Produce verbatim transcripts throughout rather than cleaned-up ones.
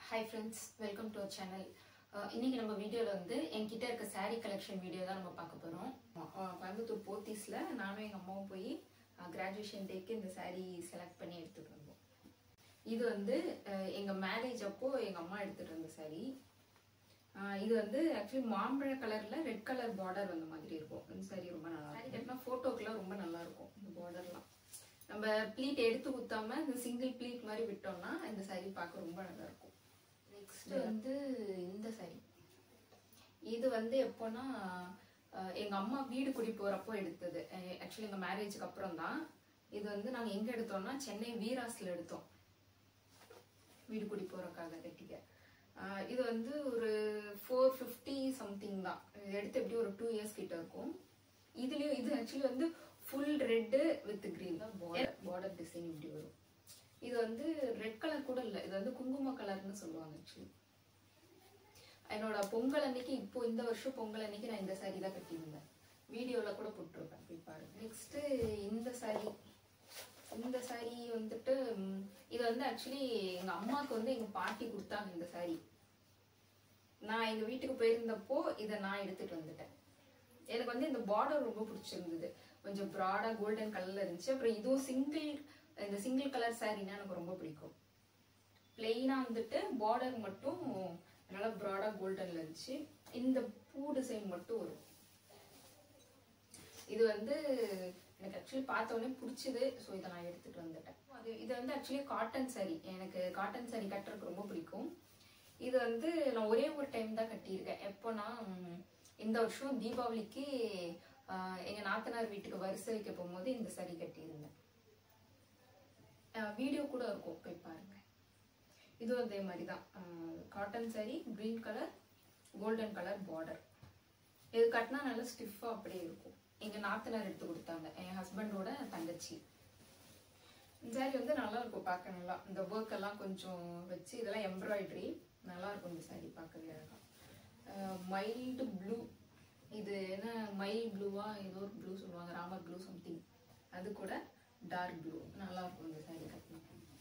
Hi friends, welcome to our channel. இன்னைக்கு நம்ம வீடியோல வந்து என்கிட்ட இருக்க saree collection வீடியோ தான் நம்ம பார்க்க போறோம். கோயம்புத்தூர் போத்தீஸ்ல நானும் எங்க அம்மாவும் போய் கிராஜுவேஷன் டேக்கு இந்த saree செலக்ட் பண்ணி எடுத்துட்டு வந்தோம். இது வந்து எங்க மேரேஜ் அப்போ எங்க அம்மா எடுத்துட்டு வந்த saree. இது வந்து ஆக்சுவலி மாம்பழ கலர்ல ரெட் கலர் பார்டர் வந்த மாதிரி இருக்கும். இந்த saree ரொம்ப நல்லா இருக்கும். saree கட்டினா போட்டோக்குலாம் ரொம்ப நல்லா இருக்கும் இந்த பார்டர்லாம். நம்ம ப்ளீட் எடுத்து குத்தாம இந்த சிங்கிள் ப்ளீட் மாதிரி விட்டோம்னா இந்த saree பார்க்க ரொம்ப நல்லா இருக்கும். நெக்ஸ்ட் வந்து இந்த saree. இது வந்து எப்போனா எங்க அம்மா வீடு குடி போறப்போ எடுத்தது. ஆக்சுவலி எங்க மேரேஜுக்கு அப்புறம் தான். இது வந்து நாங்க எங்க எடுத்தோம்னா சென்னை வீராஸ்ல எடுத்தோம். வீடு குடி போறதுக்காக கட்டிக்க. இது வந்து ஒரு ஃபோர் ஃபிஃப்டி சம்திங் தான். எடுத்து எப்படி ஒரு டூ இயர்ஸ் கிட்ட இருக்கும். இதுலயும் இது ஆக்சுவலி வந்து ஃபுல் ரெட் வித் கிரீன் தான் பார்டர் பார்டர் டிசைன் இப்படி வரும். இது வந்து ரெட் கலர் கூட இல்ல, இது வந்து குங்கும கலர்னு சொல்லுவாங்க. ஆக்சுவலி என்னோட பொங்கல் அன்னைக்கு இப்போ இந்த வருஷம் பொங்கல் அன்னைக்கு நான் இந்த saree தான் கட்டியிருந்தேன். வீடியோல கூட போட்டுருப்பேன், போய் பாருங்க. நெக்ஸ்ட் இந்த saree. இந்த saree வந்துட்டு இது வந்து ஆக்சுவலி எங்க அம்மாவுக்கு வந்து எங்க பாட்டி கொடுத்தாங்க இந்த saree. நான் எங்க வீட்டுக்கு போயிருந்தப்போ இதை நான் எடுத்துட்டு வந்துட்டேன். எனக்கு வந்து இந்த பார்டர் ரொம்ப பிடிச்சிருந்தது. கொஞ்சம் ப்ராடா கோல்டன் கலர்ல இருந்துச்சு. அப்புறம் இதுவும் சிங்கிள் இந்த சிங்கிள் கலர் சாரீனா எனக்கு ரொம்ப பிடிக்கும். பிளெயினா வந்துட்டு பார்டர் மட்டும் நல்லா ப்ராடா கோல்டன்ல இருந்துச்சு. இந்த பூ டிசைன் மட்டும் வரும். இது வந்து எனக்கு ஆக்சுவலி பார்த்த உடனே பிடிச்சது. ஸோ இதை நான் எடுத்துட்டு வந்துட்டேன். அது இது வந்து ஆக்சுவலி காட்டன் சாரீ. எனக்கு காட்டன் சாரீ கட்டுறதுக்கு ரொம்ப பிடிக்கும். இது வந்து நான் ஒரே ஒரு டைம் தான் கட்டியிருக்கேன். எப்போனா இந்த வருஷம் தீபாவளிக்கு எங்க நாத்தனார் வீட்டுக்கு வரிசை வைக்க போகும்போது இந்த saree கட்டியிருந்தேன். வீடியோ கூட இருக்கும், போய் பாருங்க. இதுவும் அதே மாதிரிதான். Cotton saree, green colour, golden colour border. இது கட்டினா நல்லா ஸ்டிஃபா அப்படியே இருக்கும். எங்க நாத்தனார் எடுத்து கொடுத்தாங்க, என் ஹஸ்பண்டோட தங்கச்சி. இந்த saree வந்து நல்லா இருக்கும் பார்க்க. நல்லா இந்த ஒர்க் எல்லாம் கொஞ்சம் வச்சு இதெல்லாம் எம்ப்ராய்டரி நல்லா இருக்கும். இந்த saree பார்க்கவே அழகா. Mild blue. இது என்ன மைல் ப்ளூவா ஏதோ ஒரு ப்ளூ சொல்லுவாங்க, ராமர் ப்ளூ சம்திங். அது கூட டார்க் ப்ளூ நல்லா இருக்கும் இந்த saree கட்டினா.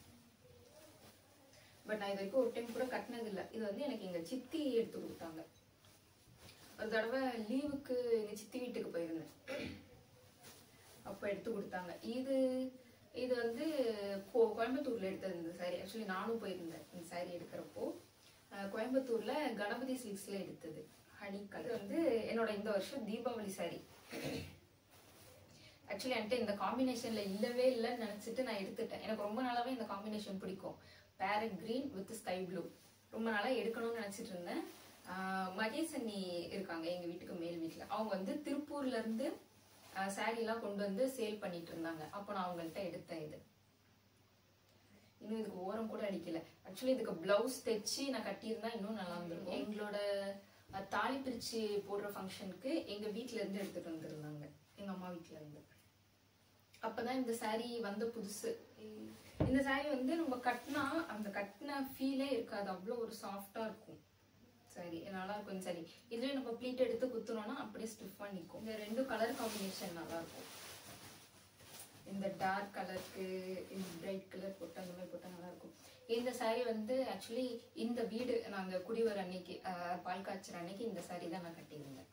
பட் நான் இது வரைக்கும் ஒரு டைம் கூட கட்டினது இல்லை. இது வந்து எனக்கு எங்க சித்தி எடுத்து கொடுத்தாங்க. ஒரு தடவை லீவுக்கு எங்க சித்தி வீட்டுக்கு போயிருந்தேன், அப்ப எடுத்து கொடுத்தாங்க. இது இது வந்து கோயம்புத்தூர்ல எடுத்தது இந்த saree. ஆக்சுவலி நானும் போயிருந்தேன் இந்த saree எடுக்கிறப்போ. கோயம்புத்தூர்ல கணபதி சில்க்ஸ்ல எடுத்தது. ஹனி கலர் வந்து என்னோட இந்த வருஷம் தீபாவளி saree. ஆக்சுவலி என்கிட்ட இந்த காம்பினேஷன்ல இல்லவே இல்லைன்னு நினைச்சிட்டு நான் எடுத்துட்டேன். எனக்கு ரொம்ப நாளாவே இந்த காம்பினேஷன் பிடிக்கும். Parrot green with sky blue. ரொம்ப நாளா எடுக்கணும்னு நினைச்சிட்டு இருந்தேன். மகேஷ் அண்ணி இருக்காங்க எங்க வீட்டுக்கு மேல் வீட்டுல. அவங்க வந்து திருப்பூர்ல இருந்து சாரி எல்லாம் கொண்டு வந்து சேல் பண்ணிட்டு இருந்தாங்க. அப்போ நான் அவங்கள்ட்ட எடுத்தேன். இது இன்னும் இதுக்கு ஓரம் கூட அடிக்கல. ஆக்சுவலி இதுக்கு பிளவுஸ் தைச்சு நான் கட்டியிருந்தா இன்னும் நல்லா இருந்திருக்கும். எங்களோட தாலி பிரிச்சு போடுற ஃபங்க்ஷனுக்கு எங்க வீட்டுல இருந்து எடுத்துட்டு வந்துருந்தாங்க, எங்க அம்மா வீட்டுல இருந்து. அப்பதான் இந்த saree வந்த புதுசு. இந்த saree வந்து நம்ம கட்டினா அந்த கட்டின ஃபீலே இருக்காது, அவ்வளோ ஒரு சாஃப்டா இருக்கும். சரி, நல்லா இருக்கும் இந்த saree. இதுவே நம்ம ப்ளீட் எடுத்து குத்துனோம்னா அப்படியே ஸ்டிஃபா நிற்கும். இந்த ரெண்டு கலர் காம்பினேஷன் நல்லா இருக்கும். இந்த டார்க் கலருக்கு இந்த பிரைட் கலர் போட்டு அந்த மாதிரி போட்டா நல்லா இருக்கும். இந்த saree வந்து ஆக்சுவலி இந்த வீடு நாங்க குடிவர அன்னைக்கு பால் காய்ச்சற அன்னைக்கு இந்த saree தான் நான் கட்டியிருந்தேன்.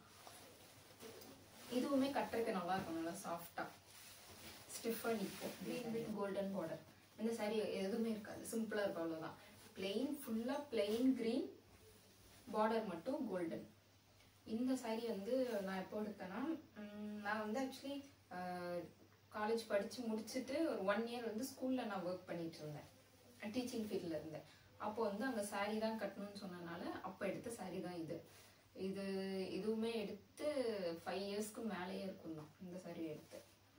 இதுவுமே கட்டுறதுக்கு நல்லா இருக்கும், நல்லா சாஃப்டா ஸ்டிஃபா நிற்கும். Green with golden border. இந்த saree எதுவுமே இருக்காது, சிம்பிளா இருக்கும், அவ்வளவுதான். பிளெயின், ஃபுல்லா பிளெயின் கிரீன், பார்டர் மட்டும் கோல்டன். இந்த saree வந்து நான் எப்போ எடுத்தேன்னா, நான் வந்து ஆக்சுவலி காலேஜ் படிச்சு முடிச்சுட்டு ஒரு ஒன் இயர் வந்து ஸ்கூல்ல நான் ஒர்க் பண்ணிட்டு இருந்தேன், டீச்சிங் ஃபீல்ட்ல இருந்தேன். அப்போ வந்து அங்க saree தான் கட்டணும்னு சொன்னனால அப்போ எடுத்த saree தான் இது. இது இதுவுமே எடுத்து ஃபைவ் இயர்ஸ்க்கு மேலேயே இருக்கும் தான் இந்த saree எடுத்து.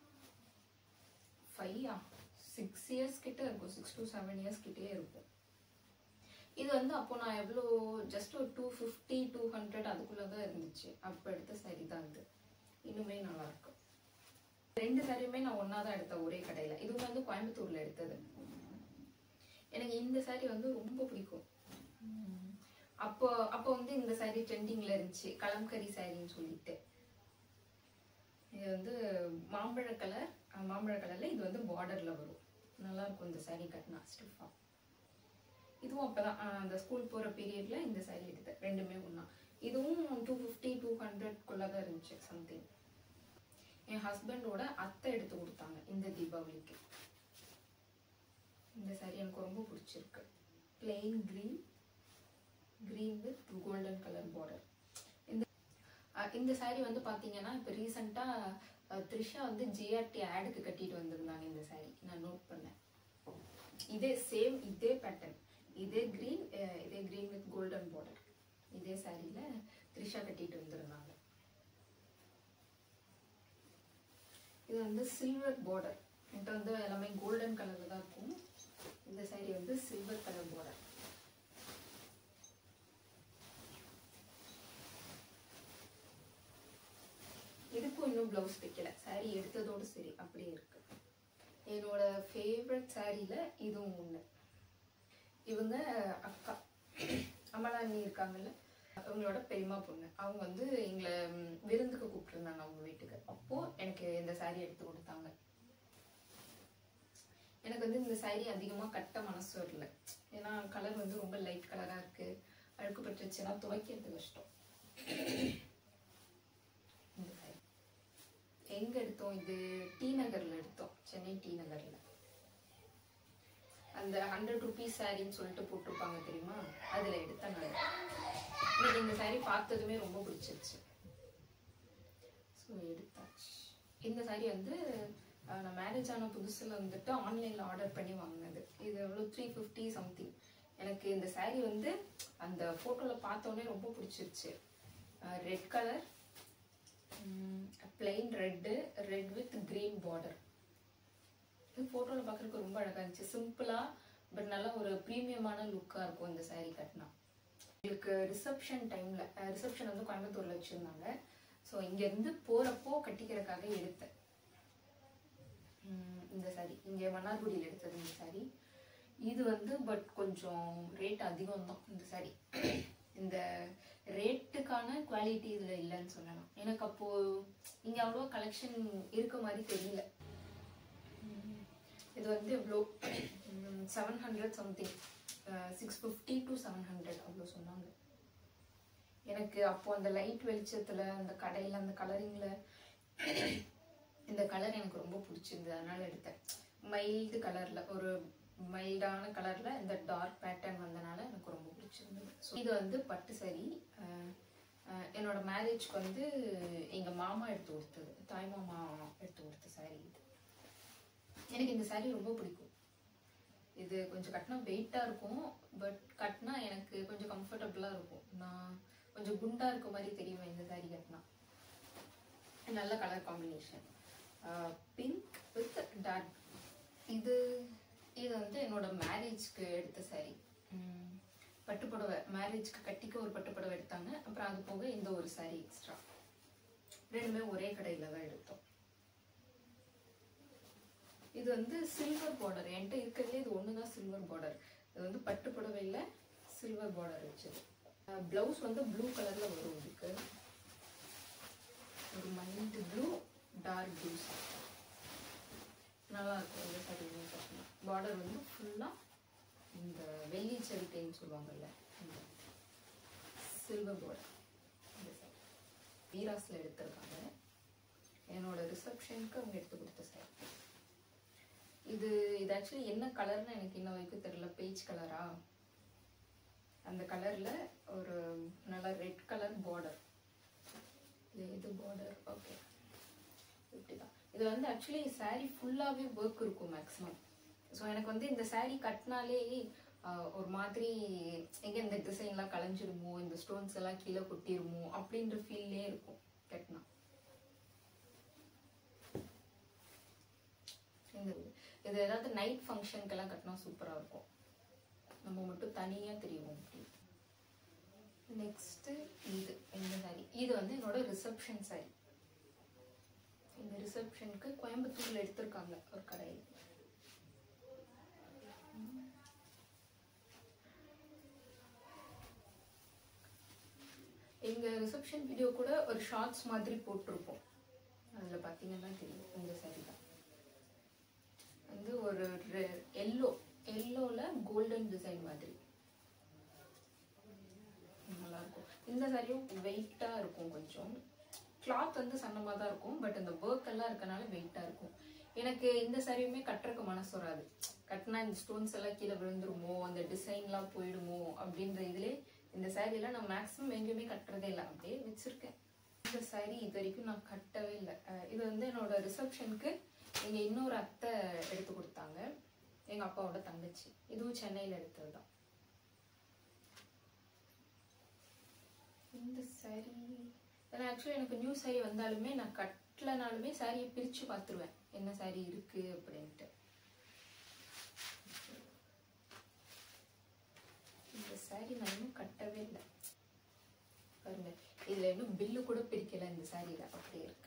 ஃபைவா சிக்ஸ் இயர்ஸ் கிட்ட இருக்கும், சிக்ஸ் டு செவன் இயர்ஸ் கிட்டே இருக்கும். இது வந்து அப்போ நான் எவ்வளோ ஜஸ்ட் ஒரு டூ ஃபிஃப்டி டூ ஹண்ட்ரட் அதுக்குள்ளதான் இருந்துச்சு. அப்போ எடுத்த saree தான் இது. இன்னுமே நல்லா இருக்கும். ரெண்டு சாரியுமே நான் ஒன்னாதான் எடுத்தேன் ஒரே கடையில. இது வந்து கோயம்புத்தூர்ல எடுத்தது. எனக்கு இந்த saree வந்து ரொம்ப பிடிக்கும். அப்போ அப்போ வந்து இந்த saree ட்ரெண்டிங்ல இருந்துச்சு, கலம்கரி சாரின்னு சொல்லிட்டு. இது வந்து மாம்பழ கலர், மாம்பழ கலர்ல இது வந்து பார்டர்ல வரும். நல்லா இருக்கும் இந்த saree கட்டினா ஸ்டிஃபா. இதுவும் அப்பதான் அந்த ஸ்கூல் போற பீரியட்ல இந்த சாரி எடுத்தேன். ரெண்டுமே ஒண்ணா. இதுவும் டூ ஃபிஃப்டி டூ ஹண்ட்ரட்குள்ளதான் இருந்துச்சு சம்திங். என் ஹஸ்பண்டோட அத்தை எடுத்து கொடுத்தாங்க இந்த தீபாவளிக்கு. இந்த சாரி எனக்கு ரொம்ப பிடிச்சிருக்கு. Plain green green with golden colour border. இந்த இந்த சாரி வந்து பாத்தீங்கன்னா இப்ப ரீசெண்டா த்ரிஷா வந்து ஜிஆர்டி ஆடுக்கு கட்டிட்டு வந்திருந்தாங்க. இந்த சாரி நான் நோட் பண்ணேன். இதே சேம் இதே பேட்டர்ன், இதே கிரீன் இதே கிரீன் வித் கோல்டன் பார்டர், இதே சாரியில த்ரிஷா கட்டிட்டு வந்திருந்தாங்க. இது வந்து சில்வர் பார்டர். என்கிட்ட வந்து எல்லாமே கோல்டன் கலர்ல தான் இருக்கும். இந்த சாரி வந்து சில்வர் கலர் பார்டர். இதுக்கும் இன்னும் பிளவுஸ் தைக்கல. சாரி எடுத்ததோடு சரி அப்படியே இருக்கு. என்னோட ஃபேவரட் சாரியில இதுவும் ஒண்ணு. இவங்க அக்கா அமலானி இருக்காங்கல்ல, அவங்களோட பெரியமா பொண்ணு. அவங்க வந்து எங்களை விருந்துக்கு கூப்பிட்டுருந்தாங்க அவங்க வீட்டுக்கு. அப்போ எனக்கு இந்த சாரி எடுத்து கொடுத்தாங்க. எனக்கு வந்து இந்த சாரி அதிகமா கட்ட மனசு வரல. ஏன்னா கலர் வந்து ரொம்ப லைட் கலரா இருக்கு. அழுக்கு பட்டுச்சுன்னா துவைக்கிறது கஷ்டம். இந்த சாரி எங்க எடுத்தோம்? இது டி நகர்ல எடுத்தோம். சென்னை டி நகர்ல அந்த ஹண்ட்ரட் ருபீஸ் சாரின்னு சொல்லிட்டு போட்டிருப்பாங்க தெரியுமா, அதுல எடுத்தேன் நான். எனக்கு இந்த சாரி பார்த்ததுமே ரொம்ப பிடிச்சிருச்சு. ஸோ எடுத்தாச்சு. இந்த சாரி வந்து நான் மேரேஜ் ஆன புதுசுல வந்துட்டு ஆன்லைன்ல ஆர்டர் பண்ணி வாங்கினது. இது எவ்வளோ த்ரீ ஃபிஃப்டி சம்திங். எனக்கு இந்த சாரி வந்து அந்த போட்டோல பார்த்தோன்னே ரொம்ப பிடிச்சிருச்சு. Red colour, plain red, red with green border. இது போட்டோல பார்க்கறதுக்கு ரொம்ப அழகா இருந்துச்சு. சிம்பிளா பட் நல்லா ஒரு ப்ரீமியமான லுக்கா இருக்கும் இந்த சாரி கட்டினா. எங்களுக்கு ரிசப்ஷன் டைம்ல ரிசப்ஷன் வந்து கோயம்புத்தூர்ல வச்சிருந்தாங்க. ஸோ இங்க இருந்து போறப்போ கட்டிக்கிறதுக்காக எடுத்தேன் இந்த சாரி. இங்க மன்னார்குடியில் எடுத்தது இந்த சாரி. இது வந்து பட் கொஞ்சம் ரேட் அதிகம் தான் இந்த சாரி. இந்த ரேட்டுக்கான குவாலிட்டி இதுல இல்லைன்னு சொல்லலாம். எனக்கு அப்போ இங்க அவ்வளோ கலெக்ஷன் இருக்க மாதிரி தெரியல. இது வந்து எவ்வளோ seven hundred something, six fifty to seven hundred அவ்வளோ சொன்னாங்க. எனக்கு அப்போ அந்த லைட் வெளிச்சத்துல அந்த கடையில அந்த கலரிங்ல இந்த கலர் எனக்கு ரொம்ப பிடிச்சிருந்தது. அதனால எடுத்தேன். மைல்டு கலர்ல, ஒரு மைல்டான கலர்ல இந்த டார்க் பேட்டர்ன் வந்தனால எனக்கு ரொம்ப பிடிச்சிருந்தது. ஸோ இது வந்து பட்டு சாரி. என்னோட மேரேஜ்க்கு வந்து எங்க மாமா எடுத்து கொடுத்தது, தாய் மாமா எடுத்து கொடுத்த சாரி இது. எனக்கு இந்த சாரி ரொம்ப பிடிக்கும். இது கொஞ்சம் கட்டினா வெயிட்டா இருக்கும், பட் கட்டினா எனக்கு கொஞ்சம் கம்ஃபர்டபுளா இருக்கும். நான் கொஞ்சம் குண்டா இருக்க மாதிரி தெரியும் இந்த சாரி கட்டினா. நல்ல colour combination, pink with dark. இது இது வந்து என்னோட மேரேஜ்க்கு எடுத்த சாரி. பட்டுப்புடவை மேரேஜ்க்கு கட்டிக்க ஒரு பட்டுப்புடவை எடுத்தாங்க. அப்புறம் அது போக இந்த ஒரு சாரி எக்ஸ்ட்ரா. ரெண்டுமே ஒரே கடையில தான் எடுத்தோம். இது வந்து சில்வர் பார்டர். என்கிட்ட இருக்கிறதுலே இது ஒண்ணுதான் சில்வர் பார்டர். இது வந்து பட்டு புடவையில சில்வர் பார்டர் வச்சது. பிளவுஸ் வந்து ப்ளூ கலர்ல வரும். இதுக்கு ஒரு மைல்டு ப்ளூ, டார்க் ப்ளூ. நல்லா இருக்கும் இந்த சாரி. பார்டர் வந்து ஃபுல்லா இந்த வெள்ளி செரிக்கைன்னு சொல்லுவாங்கல்ல, சில்வர் பார்டர். இந்த சாரி வீராஸ்ல எடுத்திருக்காங்க. என்னோட ரிசப்ஷனுக்கு அவங்க எடுத்து கொடுத்த சாரி இது. இது ஆக்சுவலி என்ன கலர்னு எனக்கு இன்ன வரைக்கும் தெரியல. பேஜ் கலரா, அந்த கலர்ல ஒரு நல்ல ரெட் கலர் பார்டர். இது இது பார்டர். ஓகே, இப்படிதான். இது வந்து ஆக்சுவலி சாரி ஃபுல்லாவே ஒர்க் இருக்கும் மேக்ஸிமம். ஸோ எனக்கு வந்து இந்த சாரி கட்டினாலே ஒரு மாதிரி எங்க இந்த டிசைன்லாம் கலைஞ்சிருமோ, இந்த ஸ்டோன்ஸ் எல்லாம் கீழே கொட்டிருமோ அப்படின்ற ஃபீல்லே இருக்கும் கட்டினா. இது ஏதாவது நைட் ஃபங்க்ஷனுக்கெல்லாம் கட்டினா சூப்பரா இருக்கும். நம்ம மட்டும் தனியா தெரியும். நெக்ஸ்ட் இது இந்த சாரி. இது வந்து என்னோட ரிசப்ஷன் சாரி. இந்த ரிசப்ஷனுக்கு கோயம்புத்தூர்ல எடுத்திருக்காங்க ஒரு கடையில். எங்க ரிசப்ஷன் வீடியோ கூட ஒரு ஷார்ட்ஸ் மாதிரி போட்டிருப்போம். அதுல பாத்தீங்கன்னா தெரியும் இந்த சாரி தான். வந்து ஒரு எல்லோ எல்லோல கோல்டன் டிசைன் மாதிரி இந்த சாரியும் வெயிட்டா இருக்கும், கொஞ்சம் கிளாத் வந்து சன்னமாக தான் இருக்கும், பட் இந்த ஒர்க் எல்லாம் இருக்கனால வெயிட்டா இருக்கும். எனக்கு இந்த சாரியுமே கட்டுறக்கு மனசு வராது. கட்டினா இந்த ஸ்டோன்ஸ் எல்லாம் கீழே விழுந்துருமோ, அந்த டிசைன்லாம் போயிடுமோ அப்படின்ற இதுலேயே இந்த சாரியெல்லாம் நான் மேக்ஸிமம் எங்கேயுமே கட்டுறதே இல்லை, அப்படியே வச்சிருக்கேன். இந்த சாரி இது வரைக்கும் நான் கட்டவே இல்லை. இது வந்து என்னோட ரிசப்ஷனுக்கு எங்க இன்னொரு அத்தை எடுத்து கொடுத்தாங்க, எங்க அப்பாவோட தங்கச்சி. இதுவும் சென்னையில எடுத்தது தான். இந்த சாரி ஆக்சுவலி எனக்கு நியூ சாரி வந்தாலுமே நான் கட்டலனாலுமே சாரியை பிரிச்சு பார்த்துருவேன் என்ன சாரி இருக்கு அப்படின்ட்டு. இந்த சாரி நான் இன்னும் கட்டவே இல்லை பாருங்க, இதுல இன்னும் பில்லு கூட பிரிக்கல இந்த சாரியில, அப்படியே இருக்கு.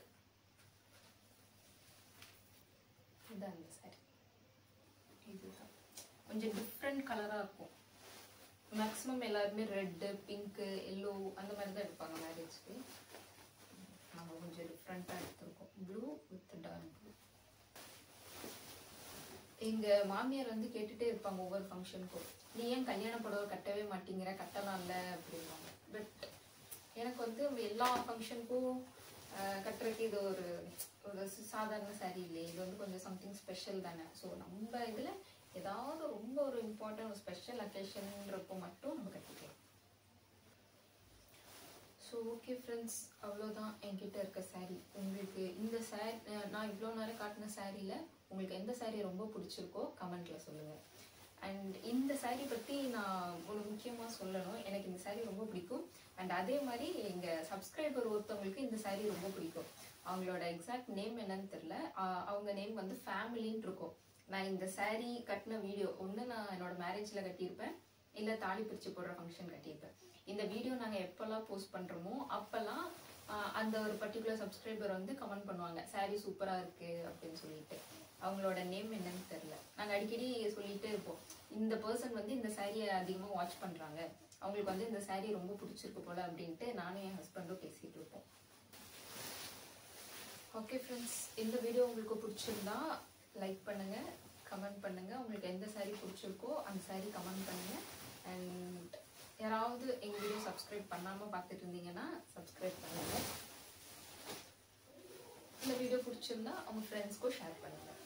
இதுதான் இந்த சாரி. இதுதான் கொஞ்சம் டிஃப்ரெண்ட் கலரா இருக்கும். மேக்ஸிமம் எல்லாருமே ரெட்டு, பிங்க், எல்லோ அந்த மாதிரி தான் எடுப்பாங்க மேரேஜ்க்கு. நம்ம கொஞ்சம் டிஃப்ரெண்டா எடுத்திருக்கோம், ப்ளூ வித் டார்க் ப்ளூ. எங்க மாமியார் வந்து கேட்டுட்டே இருப்பாங்க ஒவ்வொரு ஃபங்க்ஷனுக்கும், நீ ஏன் கல்யாண புடவை கட்டவே மாட்டேங்கிற, கட்டலாம்ல அப்படின்வாங்க. பட் எனக்கு வந்து எல்லா ஃபங்க்ஷனுக்கும் கட்டுறதுக்கு இது ஒரு ஒரு சாதாரண சாரி இல்லை, இது வந்து கொஞ்சம் சம்திங் ஸ்பெஷல் தானே. ஸோ நம்ம இதில் ஏதாவது ரொம்ப ஒரு இம்பார்ட்டன்ட் ஒரு ஸ்பெஷல் அக்கேஷன்றப்போ மட்டும் நம்ம கட்டிக்கலாம். ஸோ ஓகே ஃப்ரெண்ட்ஸ், அவ்வளோதான் என்கிட்ட இருக்க சாரீ. உங்களுக்கு இந்த சாரி, நான் இவ்வளோ நேரம் காட்டின சாரியில் உங்களுக்கு எந்த சாரீ ரொம்ப பிடிச்சிருக்கோ கமெண்ட்டில் சொல்லுங்கள். அண்ட் இந்த சாரீ பற்றி நான் ஒரு முக்கியமாக சொல்லணும், எனக்கு இந்த சாரீ ரொம்ப பிடிக்கும். அண்ட் அதே மாதிரி எங்கள் சப்ஸ்கிரைபர் ஒருத்தவங்களுக்கு இந்த சாரீ ரொம்ப பிடிக்கும். அவங்களோட எக்ஸாக்ட் நேம் என்னன்னு தெரில, அவங்க நேம் வந்து ஃபேமிலின்னு இருக்கும். நான் இந்த சாரீ கட்டின வீடியோ ஒன்று நான் என்னோட மேரேஜில் கட்டியிருப்பேன், இல்லை தாலி பிரித்து போடுற ஃபங்க்ஷன் கட்டியிருப்பேன். இந்த வீடியோ நாங்கள் எப்போல்லாம் போஸ்ட் பண்ணுறோமோ அப்போல்லாம் அந்த ஒரு பர்டிகுலர் சப்ஸ்கிரைபர் வந்து கமெண்ட் பண்ணுவாங்க, சாரீ சூப்பராக இருக்குது அப்படின்னு சொல்லிட்டு. அவங்களோட நேம் என்னன்னு தெரில. நாங்கள் அடிக்கடி சொல்லிகிட்டே இருப்போம், இந்த பர்சன் வந்து இந்த சாரியை அதிகமாக வாட்ச் பண்ணுறாங்க, அவங்களுக்கு வந்து இந்த சாரீ ரொம்ப பிடிச்சிருக்கு போல அப்படின்ட்டு நானும் என் ஹஸ்பண்டும் பேசிகிட்டு இருப்போம். ஓகே ஃப்ரெண்ட்ஸ், இந்த வீடியோ உங்களுக்கு பிடிச்சிருந்தா லைக் பண்ணுங்கள், கமெண்ட் பண்ணுங்கள். உங்களுக்கு எந்த சாரீ பிடிச்சிருக்கோ அந்த சாரீ கமெண்ட் பண்ணுங்கள். அண்ட் யாராவது எங்கள் வீடியோ சப்ஸ்கிரைப் பண்ணாமல் பார்த்துட்டு இருந்தீங்கன்னா சப்ஸ்கிரைப் பண்ணுங்கள். இந்த வீடியோ பிடிச்சிருந்தா உங்கள் ஃப்ரெண்ட்ஸ்க்கும் ஷேர் பண்ணுங்கள்.